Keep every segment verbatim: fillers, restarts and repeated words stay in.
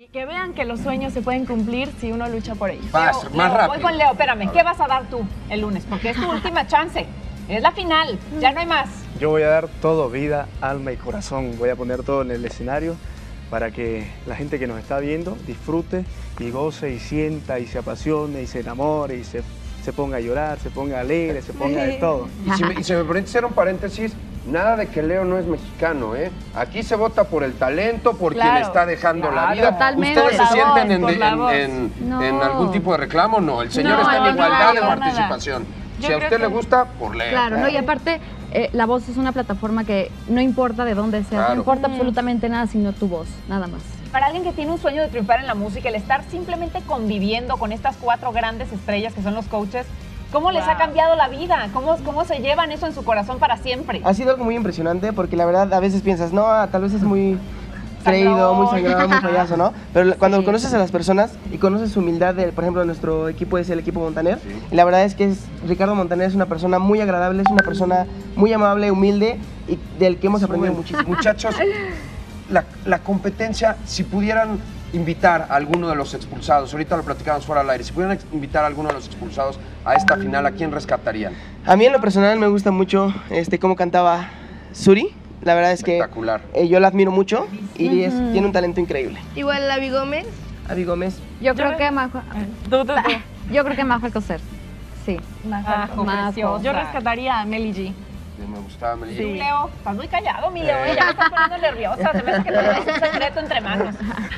Y que vean que los sueños se pueden cumplir si uno lucha por ellos. Vas, Leo, más Leo, rápido. Voy con Leo, espérame, ¿qué vas a dar tú el lunes? Porque es tu última chance, es la final, ya no hay más. Yo voy a dar todo, vida, alma y corazón. Voy a poner todo en el escenario para que la gente que nos está viendo disfrute y goce y sienta y se apasione y se enamore y se, se ponga a llorar, se ponga alegre, se ponga de todo. Y si me, y si me permite hacer un paréntesis, nada de que Leo no es mexicano, ¿eh? Aquí se vota por el talento, por Claro, quien está dejando claro. la vida. Totalmente. ¿Ustedes se Por la sienten voz, en, por la en- voz. en- No. en algún tipo de reclamo? No, el señor No, está en no, igualdad de no, nada. participación. Yo Si a creo usted que- le gusta, por Leo. Claro, ¿no? Y aparte, eh, la voz es una plataforma que no importa de dónde seas, Claro. no importa absolutamente nada sino tu voz, nada más. Para alguien que tiene un sueño de triunfar en la música, el estar simplemente conviviendo con estas cuatro grandes estrellas que son los coaches, ¿cómo les ha cambiado la vida? ¿Cómo, cómo se llevan eso en su corazón para siempre? Ha sido algo muy impresionante porque la verdad a veces piensas, no, ah, tal vez es muy creído, muy sangrado, muy payaso, ¿no? Pero cuando Sí. conoces a las personas y conoces su humildad, de, por ejemplo, nuestro equipo es el equipo Montaner, y la verdad es que es, Ricardo Montaner es una persona muy agradable, es una persona muy amable, humilde y del que hemos aprendido muchísimo. Muchachos, la, la competencia, si pudieran invitar a alguno de los expulsados, ahorita lo platicamos fuera del aire, si pudieran invitar a alguno de los expulsados a esta final, ¿a quién rescatarían? A mí en lo personal me gusta mucho este, cómo cantaba Suri, la verdad es que Espectacular. eh, yo la admiro mucho y es- tiene un talento increíble. Igual Avi Gómez. Avi Gómez. Yo creo que Majo... Tú, tú, tú. Yo creo que Majo Alcocer, sí. Majo, Majo. preciosa. Yo rescataría a Meli G. Me gustaba, me Sí. Leo, estás muy callado, mi Leo, ya me estás poniendo nerviosa, se me hace que tenemos un secreto entre manos.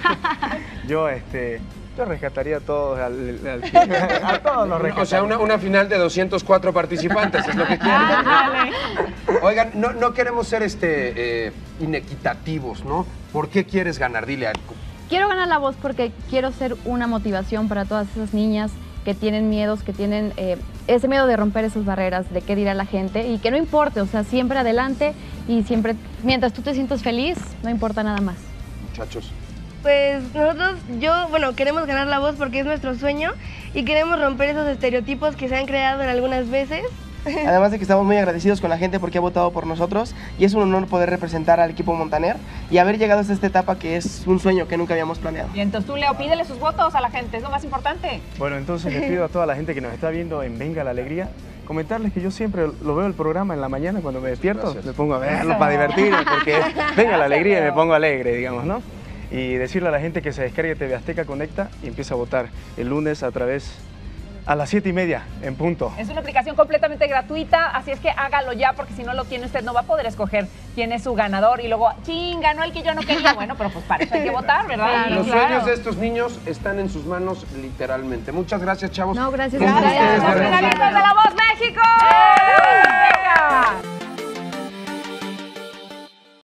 Yo, este, yo rescataría a todos, al, al- a todos los rescataría. O sea, una, una final de doscientos cuatro participantes, es lo que quieren. Oigan, no, no queremos ser este, eh, inequitativos, ¿no? ¿Por qué quieres ganar? Dile algo. Quiero ganar la voz porque quiero ser una motivación para todas esas niñas que tienen miedos, que tienen eh, ese miedo de romper esas barreras, de qué dirá la gente y que no importe, o sea, siempre adelante y siempre, mientras tú te sientas feliz, no importa nada más. Muchachos. Pues nosotros, yo, bueno, queremos ganar la voz porque es nuestro sueño y queremos romper esos estereotipos que se han creado en algunas veces. Además de que estamos muy agradecidos con la gente porque ha votado por nosotros y es un honor poder representar al equipo Montaner y haber llegado hasta esta etapa que es un sueño que nunca habíamos planeado. Y entonces tú, Leo, pídele sus votos a la gente, es lo más importante. Bueno, entonces les pido a toda la gente que nos está viendo en Venga la Alegría, comentarles que yo siempre lo veo el programa en la mañana cuando me despierto, Gracias. me pongo a verlo para divertirme, porque venga la alegría y me pongo alegre, digamos, ¿no? Y decirle a la gente que se descargue T V Azteca Conecta y empiece a votar el lunes a través, a las siete y media, en punto. Es una aplicación completamente gratuita, así es que hágalo ya, porque si no lo tiene usted no va a poder escoger quién es su ganador y luego, ching, ganó el que yo no quería. Bueno, pero pues para eso hay que votar, ¿verdad? Los Claro. sueños de estos niños están en sus manos literalmente. Muchas gracias, chavos. No, gracias. Gracias a Gracias, ustedes, gracias. vernos